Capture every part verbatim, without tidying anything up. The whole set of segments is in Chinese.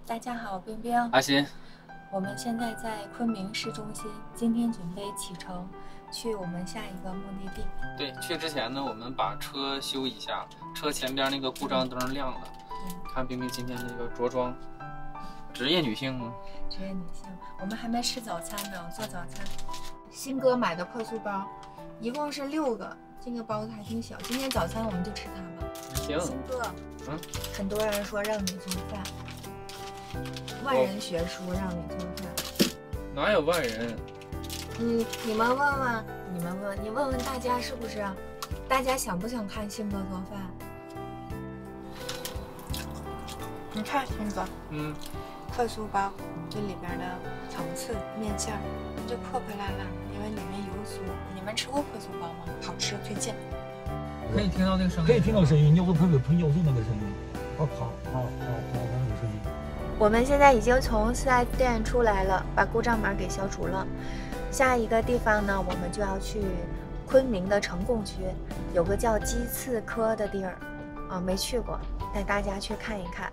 大家好，冰冰， 阿新， 我们现在在昆明市中心，今天准备启程去我们下一个目的地。 对，去之前呢，我们把车修一下，车前边那个故障灯亮了。嗯，看冰冰今天这个着装，职业女性吗？ 职业女性。我们还没吃早餐呢，我做早餐。 新哥买的破酥包，一共是六个，这个包子还挺小。今天早餐我们就吃它吧。 行。 新哥， 嗯， 很多人说让你做饭。万人学书让你做饭， 哪有万人？ 你你们问问，你们问你问问大家是不是？大家想不想看星哥做饭？你看星哥， 嗯， 破酥包这里边的层次面馅儿就破破烂烂，因为里面有酥。你们吃过破酥包吗？好吃，推荐。 可以听到那个声音， 可以听到声音，就会喷喷尿素那个声音，啊啪啪啪啪那个声音。 我们现在已经从四 S 店出来了，把故障码给消除了。下一个地方呢，我们就要去昆明的呈贡区，有个叫鸡刺科的地儿，啊，没去过，带大家去看一看。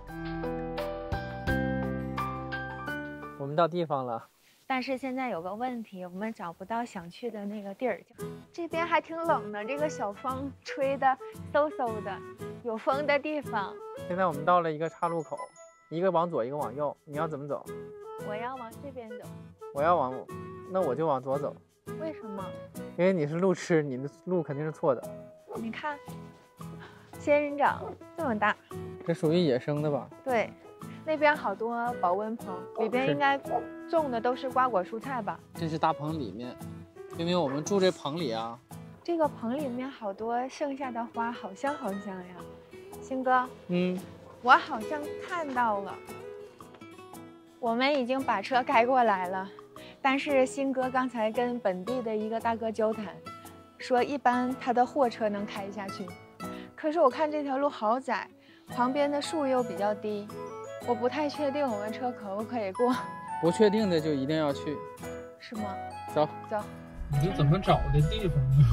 我们到地方了， 但是现在有个问题，我们找不到想去的那个地儿。这边还挺冷的，这个小风吹的嗖嗖的，有风的地方。 现在我们到了一个岔路口。一个往左，一个往右，你要怎么走？ 我要往这边走。 我要往，那我就往左走。 为什么？ 因为你是路痴，你的路肯定是错的。 你看，仙人掌这么大， 这属于野生的吧？ 对，那边好多保温棚，里边应该种的都是瓜果蔬菜吧？ 这是大棚里面，明明我们住这棚里啊。 这个棚里面好多剩下的花，好香好香呀，星哥。 嗯。 我好像看到了，我们已经把车开过来了，但是新哥刚才跟本地的一个大哥交谈，说一般他的货车能开下去，可是我看这条路好窄，旁边的树又比较低，我不太确定我们车可不可以过。 不确定的就一定要去， 是吗？ 走走。 你这怎么找的地方呢？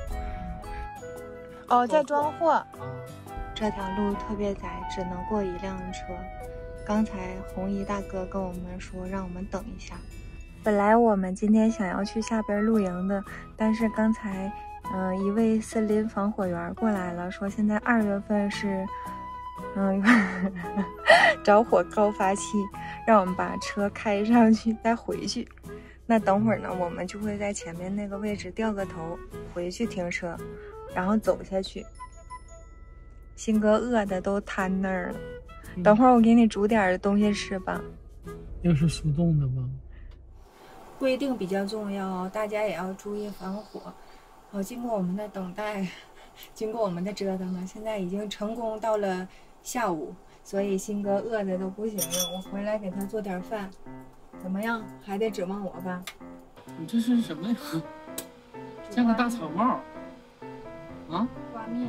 哦，在装货。这条路特别窄，只能过一辆车。刚才红衣大哥跟我们说，让我们等一下。本来我们今天想要去下边露营的，但是刚才，嗯、呃，一位森林防火员过来了，说现在二月份是，嗯，着火高发期，让我们把车开上去再回去。那等会儿呢，我们就会在前面那个位置掉个头，回去停车，然后走下去。新哥饿的都瘫那儿了，嗯、等会儿我给你煮点东西吃吧。 又是速冻的吗？ 规定比较重要哦，大家也要注意防火。好，经过我们的等待，经过我们的折腾呢，现在已经成功到了下午，所以新哥饿的都不行了。我回来给他做点饭，怎么样？还得指望我吧？ 你这是什么呀？像个大草帽。啊？ 挂面。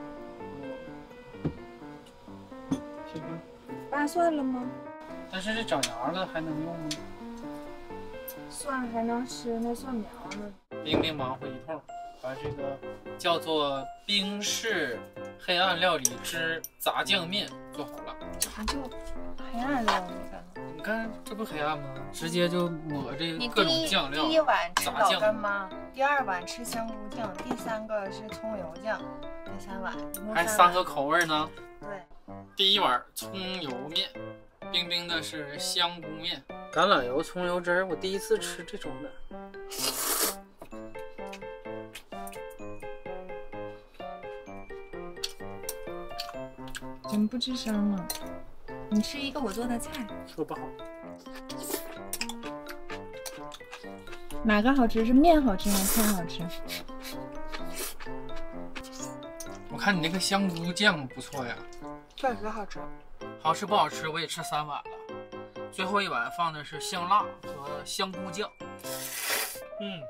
扒蒜了吗？ 但是这长芽了还能用吗？ 蒜还能吃，那蒜苗呢？ 冰冰忙活一通，把这个叫做冰式黑暗料理之杂酱面做好了。 啥叫黑暗料理啊？ 你看这不黑暗吗？直接就抹这个各种酱料。 第一碗吃老干妈，第二碗吃香菇酱，第三个是葱油酱，第三碗还三个口味呢。 对。 第一碗葱油面，冰冰的是香菇面，橄榄油、葱油汁儿，我第一次吃这种的。 真不吱声啊！你吃一个我做的菜， 说不好。 哪个好吃？是面好吃还是菜好吃？ 我看你那个香菇酱不错呀。 确实好吃， 好吃不好吃我也吃三碗了，最后一碗放的是香辣和香菇酱。嗯，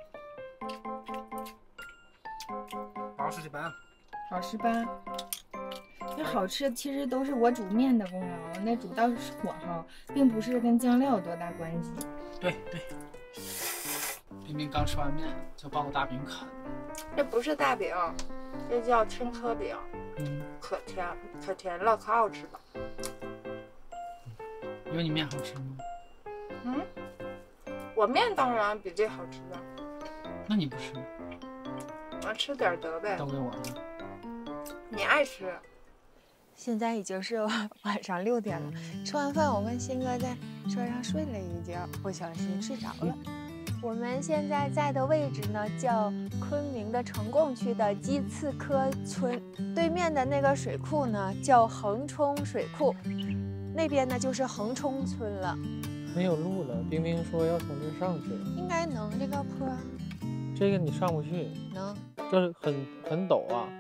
好吃的吧？ 好吃吧？那好吃其实都是我煮面的功劳，那主要是火候，并不是跟酱料有多大关系。 对对。冰冰刚吃完面就把我大饼啃。 这不是大饼，这叫青稞饼。 嗯， 可甜可甜了，可好吃了。 有你面好吃吗？ 嗯，我面当然比这好吃了。 那你不吃？ 我吃点得呗。 都给我了。 你爱吃。 现在已经是晚上六点了，吃完饭我跟鑫哥在车上睡了一觉，不小心睡着了。我们现在在的位置呢，叫昆明的成贡区的鸡刺科村，对面的那个水库呢叫横冲水库，那边呢就是横冲村了。 没有路了，冰冰说要从这上去， 应该能这个坡。 这个你上不去， 能， 这很很陡啊。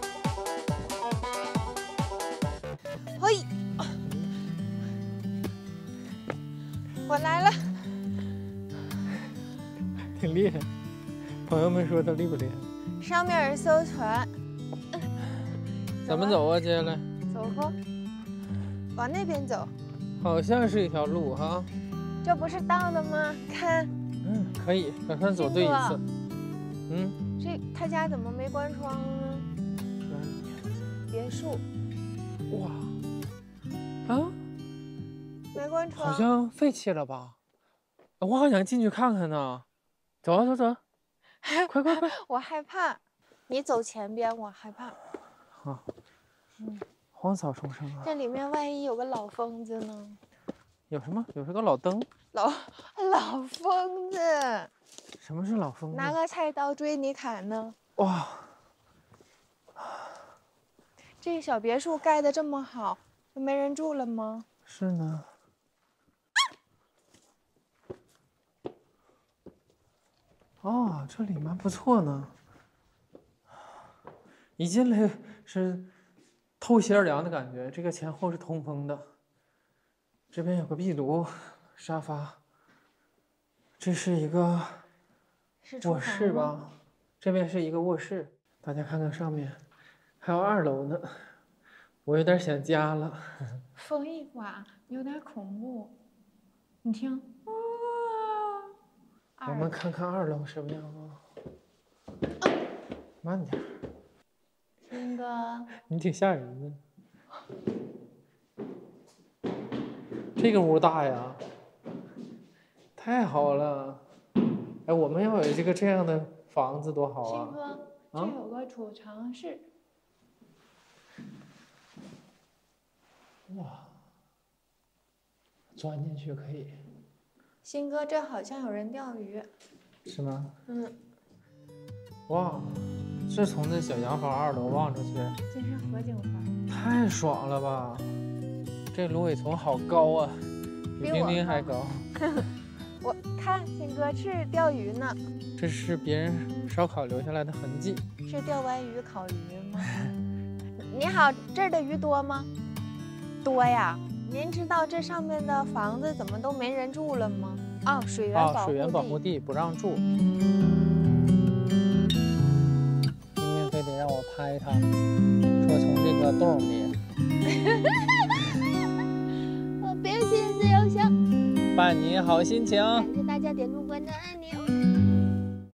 嘿，我来了。 挺厉害，朋友们说他厉不厉害？ 上面有艘船， 怎么走啊？接下来走吧，往那边走。 好像是一条路哈。 这不是到了吗？看， 嗯，可以，让他走对一次。嗯， 这他家怎么没关窗呢？别墅。 哇，啊， 没关窗。 好像废弃了吧？我好想进去看看呢。走啊走走，快快快！ 我害怕，你走前边，我害怕。 啊， 嗯， 荒草丛生啊。 这里面万一有个老疯子呢？ 有什么？有这个老灯。 老老疯子。 什么是老疯子？ 拿个菜刀追你砍呢。 哇， 这小别墅盖得这么好，就没人住了吗？ 是呢。哦，这里蛮不错呢。一进来是透心凉的感觉，这个前后是通风的。这边有个壁炉、沙发，这是一个卧室吧？这边是一个卧室，大家看看上面，还有二楼呢。我有点想家了。 风一刮，有点恐怖。你听。 我们看看二楼什么样啊？慢点。 鑫哥， 你挺吓人的。这个屋大呀，太好了！哎，我们要有这个这样的房子多好啊！ 鑫哥，这有个储藏室。 哇，钻进去可以。 鑫哥，这好像有人钓鱼。 是吗？ 嗯。 哇，这从这小洋房二楼望出去， 这是河景房。 太爽了吧！这芦苇丛好高啊，比冰冰还高。 我看鑫哥是钓鱼呢。 这是别人烧烤留下来的痕迹。 是钓完鱼烤鱼吗？你好，这儿的鱼多吗？多呀。您知道这上面的房子怎么都没人住了吗？哦，水源保护地。 哦，水源保护地不让住。冰冰非得让我拍他，说从这个洞里。 我别心思要想。 伴你好心情。